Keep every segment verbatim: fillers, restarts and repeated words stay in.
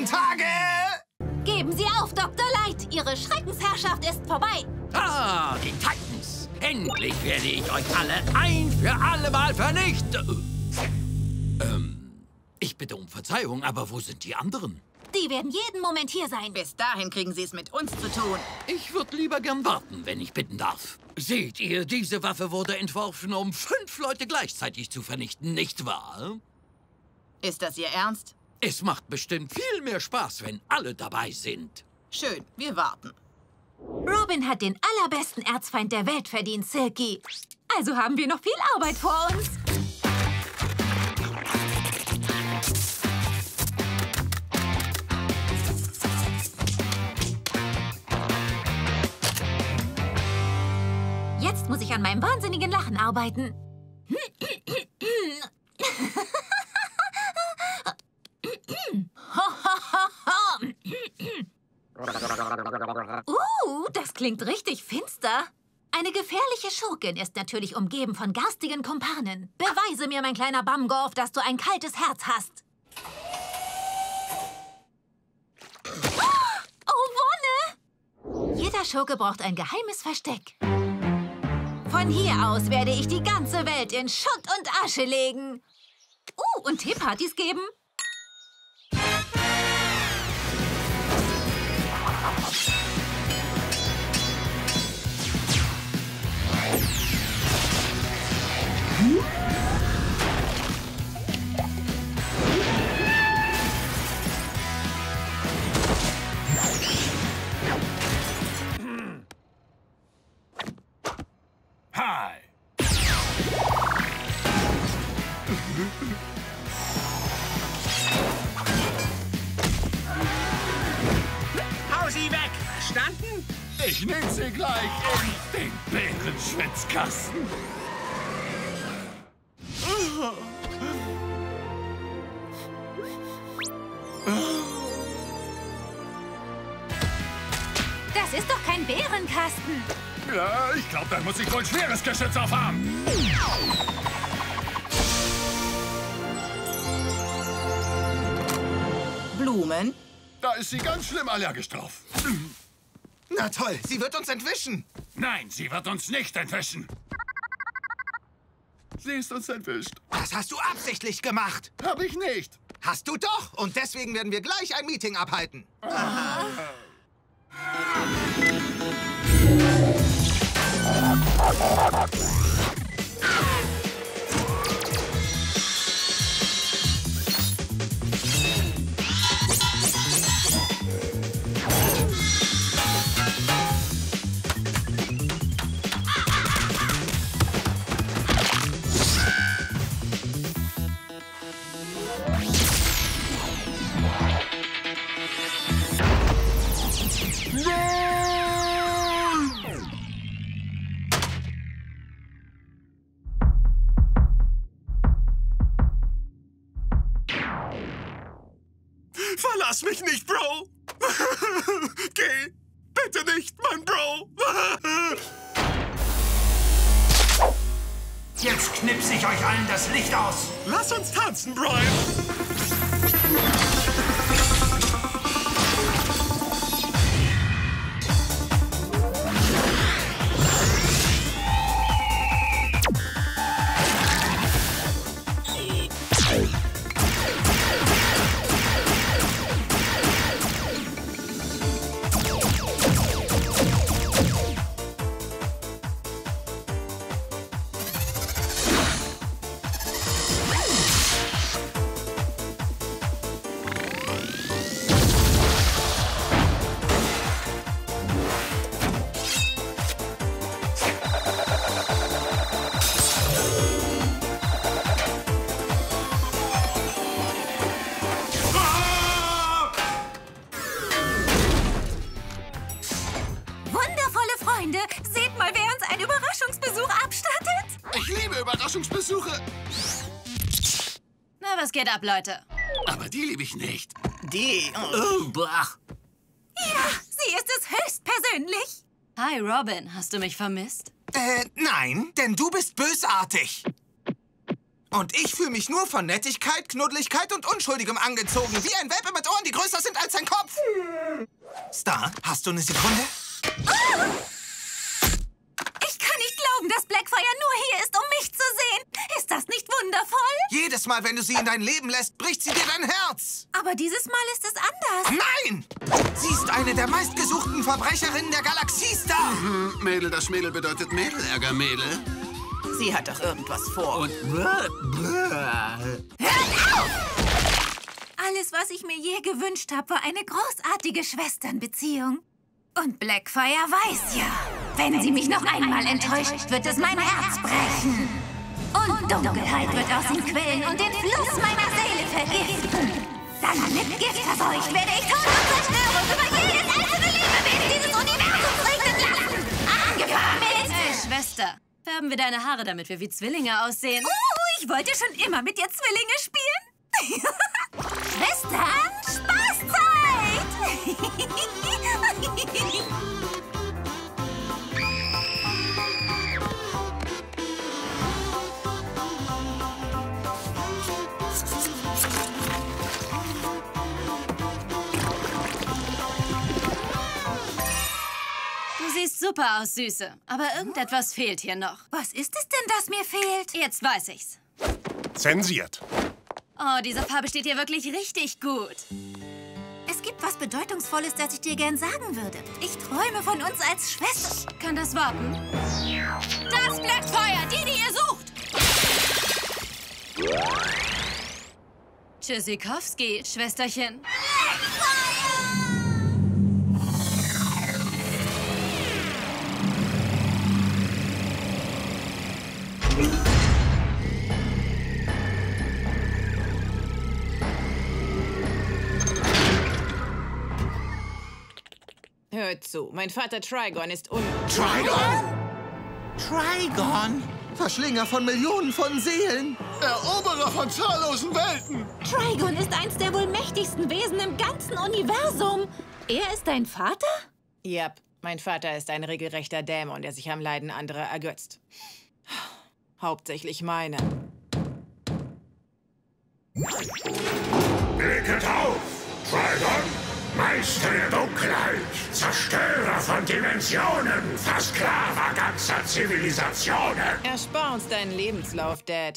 besseren Tage! Geben Sie auf, Doktor Light. Ihre Schreckensherrschaft ist vorbei. Ah, die Titans. Endlich werde ich euch alle ein für alle Mal vernichten. Ähm, ich bitte um Verzeihung, aber wo sind die anderen? Die werden jeden Moment hier sein. Bis dahin kriegen Sie es mit uns zu tun. Ich würde lieber gern warten, wenn ich bitten darf. Seht ihr, diese Waffe wurde entworfen, um fünf Leute gleichzeitig zu vernichten, nicht wahr? Ist das Ihr Ernst? Es macht bestimmt viel mehr Spaß, wenn alle dabei sind. Schön, wir warten. Robin hat den allerbesten Erzfeind der Welt verdient, Silky. Also haben wir noch viel Arbeit vor uns. Jetzt muss ich an meinem wahnsinnigen Lachen arbeiten. Uh, das klingt richtig finster. Eine gefährliche Schurkin ist natürlich umgeben von garstigen Kumpanen. Beweise mir, mein kleiner Bumgorf, dass du ein kaltes Herz hast. Oh, Wonne! Jeder Schurke braucht ein geheimes Versteck. Von hier aus werde ich die ganze Welt in Schutt und Asche legen. Uh, und Teepartys geben. Hi! Hau sie weg! Verstanden? Ich nehme sie gleich in den Bärenschwitzkasten. Das ist doch kein Bärenkasten. Ja, ich glaube, da muss ich wohl schweres Geschütz aufhaben. Blumen? Da ist sie ganz schlimm allergisch drauf. Na toll, sie wird uns entwischen. Nein, sie wird uns nicht entwischen. Sie ist uns entwischt. Das hast du absichtlich gemacht. Hab ich nicht. Hast du doch. Und deswegen werden wir gleich ein Meeting abhalten. Aha. Verlass mich nicht, Bro! Geh! Bitte nicht, mein Bro! Jetzt knipse ich euch allen das Licht aus. Lass uns tanzen, Brian! Seht mal, wer uns einen Überraschungsbesuch abstattet. Ich liebe Überraschungsbesuche. Na, was geht ab, Leute? Aber die liebe ich nicht. Die. Oh, bach. Ja, sie ist es höchstpersönlich. Hi, Robin. Hast du mich vermisst? Äh, nein, denn du bist bösartig. Und ich fühle mich nur von Nettigkeit, Knuddeligkeit und Unschuldigem angezogen. Wie ein Welpe mit Ohren, die größer sind als sein Kopf. Star, hast du eine Sekunde? Oh! Ich kann nicht glauben, dass Blackfire nur hier ist, um mich zu sehen. Ist das nicht wundervoll? Jedes Mal, wenn du sie in dein Leben lässt, bricht sie dir dein Herz. Aber dieses Mal ist es anders. Nein! Sie ist eine der meistgesuchten Verbrecherinnen der Galaxie, Star. Hm, Mädel, das Mädel bedeutet Mädel, Ärgermädel. Sie hat doch irgendwas vor. Und Alles, was ich mir je gewünscht habe, war eine großartige Schwesternbeziehung. Und Blackfire weiß ja, wenn sie mich noch einmal enttäuscht, wird es mein Herz brechen. Und Dunkelheit wird aus ihm quellen und den Fluss meiner Seele vergiften. Dann mit Gift verseucht werde ich Tod und Zerstörung über jedes einzelne Lebewesen dieses Universums regnen lassen. Angefangen mit... Hey, Schwester, färben wir deine Haare, damit wir wie Zwillinge aussehen? Uh, ich wollte schon immer mit dir Zwillinge spielen. Schwestern, Spaßzeit! Du siehst super aus, Süße. Aber irgendetwas fehlt hier noch. Was ist es denn, das mir fehlt? Jetzt weiß ich's. Zensiert. Oh, diese Farbe steht dir wirklich richtig gut. Es gibt was Bedeutungsvolles, das ich dir gern sagen würde. Ich träume von uns als Schwestern. Kann das warten? Das Blackfire, die, die ihr sucht! Tschüssikowski, Schwesterchen. Hört zu, mein Vater Trigon ist un... Trigon? Trigon? Verschlinger von Millionen von Seelen. Eroberer von zahllosen Welten. Trigon ist eins der wohl mächtigsten Wesen im ganzen Universum. Er ist dein Vater? Yep, mein Vater ist ein regelrechter Dämon, der sich am Leiden anderer ergötzt. Hauptsächlich meine. Blicket auf, Trigon! Meister der Dunkelheit, Zerstörer von Dimensionen, Versklaver ganzer Zivilisationen. Erspar uns deinen Lebenslauf, Dad.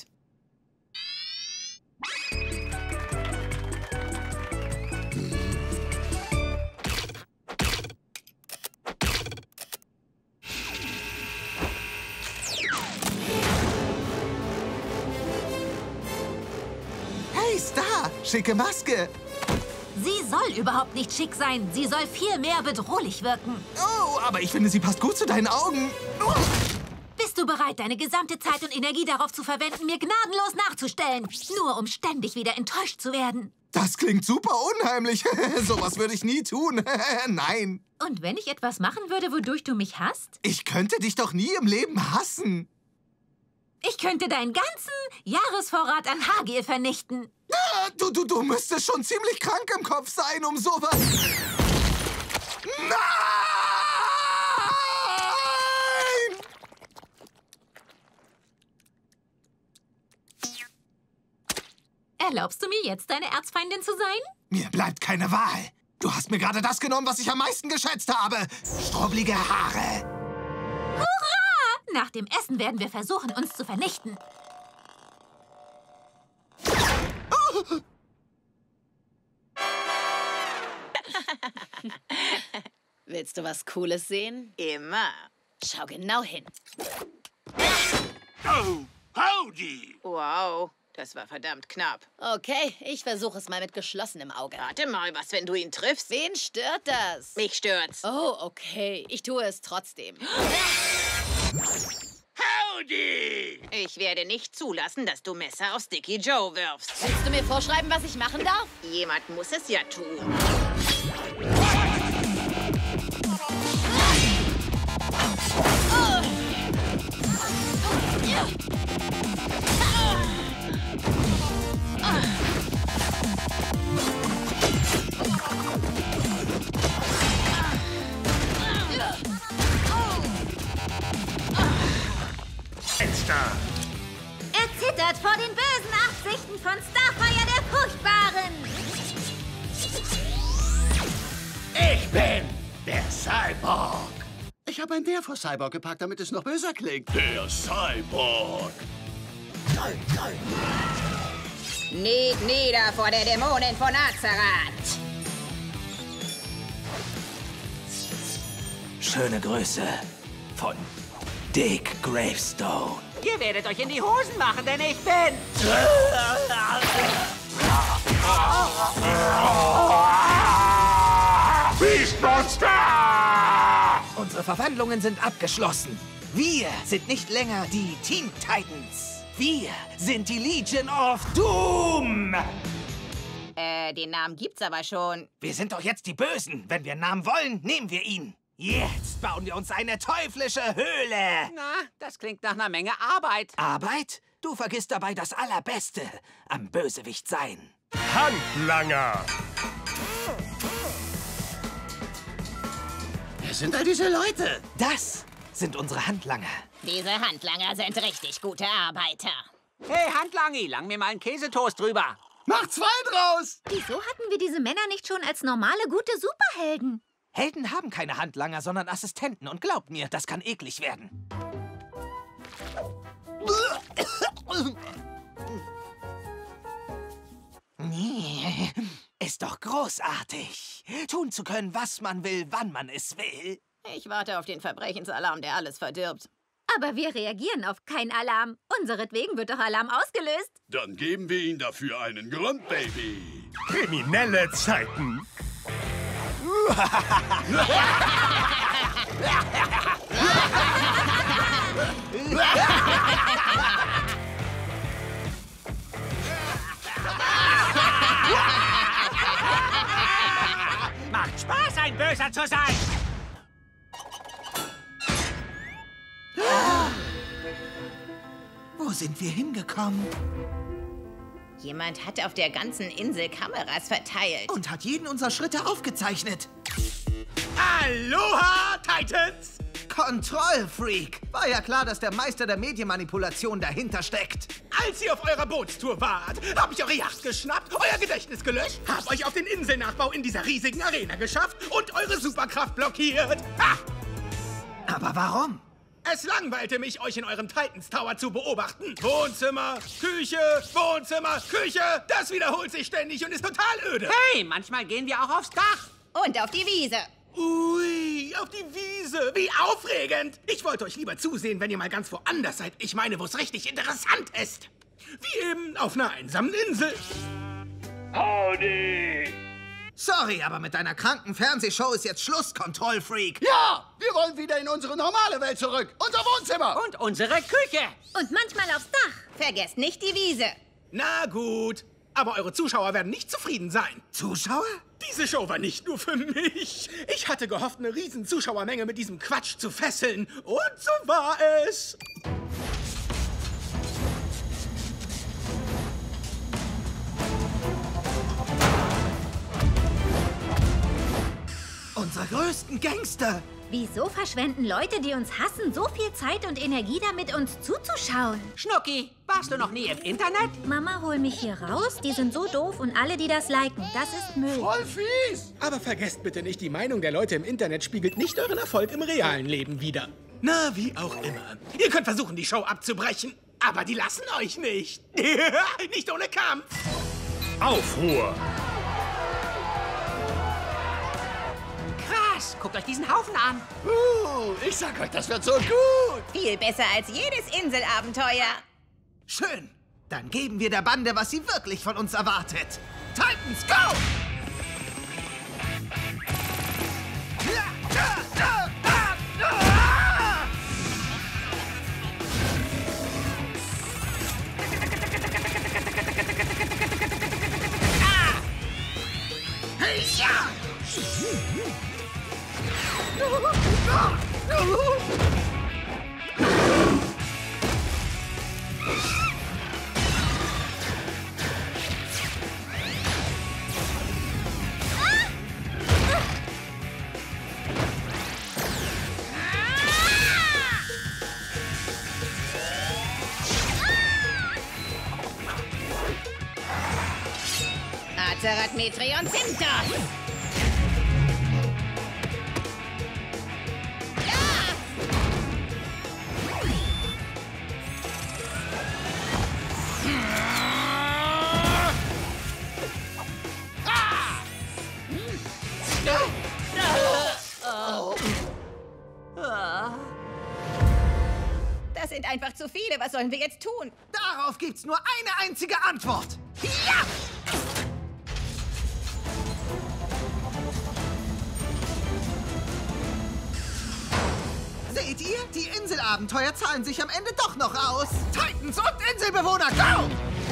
Hey, Star, schicke Maske. Sie soll überhaupt nicht schick sein. Sie soll viel mehr bedrohlich wirken. Oh, aber ich finde, sie passt gut zu deinen Augen. Oh. Bist du bereit, deine gesamte Zeit und Energie darauf zu verwenden, mir gnadenlos nachzustellen? Nur um ständig wieder enttäuscht zu werden. Das klingt super unheimlich. Sowas würde ich nie tun. Nein. Und wenn ich etwas machen würde, wodurch du mich hasst? Ich könnte dich doch nie im Leben hassen. Ich könnte deinen ganzen Jahresvorrat an Haargel vernichten. Ah, du, du, du müsstest schon ziemlich krank im Kopf sein, um sowas... Nein! Erlaubst du mir jetzt, deine Erzfeindin zu sein? Mir bleibt keine Wahl. Du hast mir gerade das genommen, was ich am meisten geschätzt habe. Strubbelige Haare. Hurra! Nach dem Essen werden wir versuchen, uns zu vernichten. Oh. Willst du was Cooles sehen? Immer. Schau genau hin. Oh, howdy! Wow, das war verdammt knapp. Okay, ich versuche es mal mit geschlossenem Auge. Warte mal, was, wenn du ihn triffst? Wen stört das? Mich stört's. Oh, okay. Ich tue es trotzdem. Howdy! Ich werde nicht zulassen, dass du Messer auf Sticky Joe wirfst. Willst du mir vorschreiben, was ich machen darf? Jemand muss es ja tun. Fenster! Er zittert vor den Zeichen von Starfire der Furchtbaren. Ich bin der Cyborg. Ich habe ein Der vor Cyborg gepackt, damit es noch böser klingt. Der Cyborg. Kniet nieder vor der Dämonin von Azeroth. Schöne Grüße von Dick Gravestone. Ihr werdet euch in die Hosen machen, denn ich bin... Beastmonster! Unsere Verwandlungen sind abgeschlossen. Wir sind nicht länger die Teen Titans. Wir sind die Legion of Doom. Äh, den Namen gibt's aber schon. Wir sind doch jetzt die Bösen. Wenn wir einen Namen wollen, nehmen wir ihn. Jetzt bauen wir uns eine teuflische Höhle. Na, das klingt nach einer Menge Arbeit. Arbeit? Du vergisst dabei das Allerbeste am Bösewicht sein. Handlanger. Wer sind all diese Leute? Das sind unsere Handlanger. Diese Handlanger sind richtig gute Arbeiter. Hey, Handlangi, lang mir mal einen Käsetoast drüber. Mach zwei draus! Wieso hatten wir diese Männer nicht schon als normale, gute Superhelden? Helden haben keine Handlanger, sondern Assistenten. Und glaubt mir, das kann eklig werden. Ist doch großartig, tun zu können, was man will, wann man es will. Ich warte auf den Verbrechensalarm, der alles verdirbt. Aber wir reagieren auf keinen Alarm. Unseretwegen wird doch Alarm ausgelöst. Dann geben wir ihnen dafür einen Grund, Baby. Kriminelle Zeiten. Macht Spaß, ein Böser zu sein. Wo sind wir hingekommen? Jemand hat auf der ganzen Insel Kameras verteilt. Und hat jeden unserer Schritte aufgezeichnet. Aloha, Titans! Kontrollfreak! War ja klar, dass der Meister der Medienmanipulation dahinter steckt. Als ihr auf eurer Bootstour wart, habe ich eure Yacht geschnappt, euer Gedächtnis gelöscht, hab euch auf den Inselnachbau in dieser riesigen Arena geschafft und eure Superkraft blockiert. Ha! Aber warum? Es langweilte mich, euch in eurem Titans Tower zu beobachten. Wohnzimmer, Küche, Wohnzimmer, Küche. Das wiederholt sich ständig und ist total öde. Hey, manchmal gehen wir auch aufs Dach. Und auf die Wiese. Ui, auf die Wiese. Wie aufregend. Ich wollte euch lieber zusehen, wenn ihr mal ganz woanders seid. Ich meine, wo es richtig interessant ist. Wie eben auf einer einsamen Insel. Howdy! Sorry, aber mit deiner kranken Fernsehshow ist jetzt Schluss, Kontrollfreak. Ja, wir wollen wieder in unsere normale Welt zurück. Unser Wohnzimmer. Und unsere Küche. Und manchmal aufs Dach. Vergesst nicht die Wiese. Na gut. Aber eure Zuschauer werden nicht zufrieden sein. Zuschauer? Diese Show war nicht nur für mich. Ich hatte gehofft, eine riesen Zuschauermenge mit diesem Quatsch zu fesseln. Und so war es. Unsere größten Gangster. Wieso verschwenden Leute, die uns hassen, so viel Zeit und Energie damit, uns zuzuschauen? Schnucki, warst du noch nie im Internet? Mama, hol mich hier raus. Die sind so doof und alle, die das liken, das ist Müll. Voll fies. Aber vergesst bitte nicht, die Meinung der Leute im Internet spiegelt nicht euren Erfolg im realen Leben wider. Na, wie auch immer. Ihr könnt versuchen, die Show abzubrechen. Aber die lassen euch nicht. Nicht ohne Kampf. Aufruhr. Krass, guckt euch diesen Haufen an. Uh, ich sag euch, das wird so gut. Viel besser als jedes Inselabenteuer. Schön. Dann geben wir der Bande, was sie wirklich von uns erwartet. Titans, go! Hey, ja! Azeroth, Metreon, Zintos! Das sind einfach zu viele. Was sollen wir jetzt tun? Darauf gibt's nur eine einzige Antwort. Ja! Seht ihr? Die Inselabenteuer zahlen sich am Ende doch noch aus. Titans und Inselbewohner, go!